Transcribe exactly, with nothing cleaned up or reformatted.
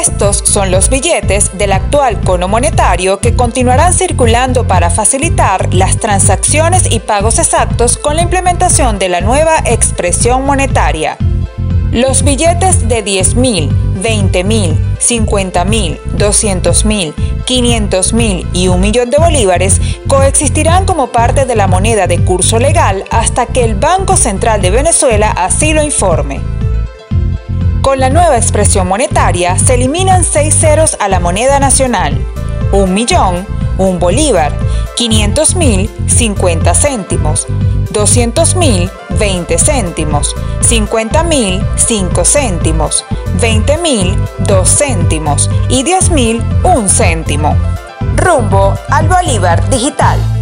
Estos son los billetes del actual cono monetario que continuarán circulando para facilitar las transacciones y pagos exactos con la implementación de la nueva expresión monetaria. Los billetes de diez mil, veinte mil, cincuenta mil, doscientos mil, quinientos mil y un millón de bolívares coexistirán como parte de la moneda de curso legal hasta que el Banco Central de Venezuela así lo informe. Con la nueva expresión monetaria se eliminan seis ceros a la moneda nacional: un millón, un bolívar; quinientos mil, cincuenta céntimos; doscientos mil, veinte céntimos; cincuenta mil, cinco céntimos; veinte mil, dos céntimos y diez mil, un céntimo. Rumbo al Bolívar digital.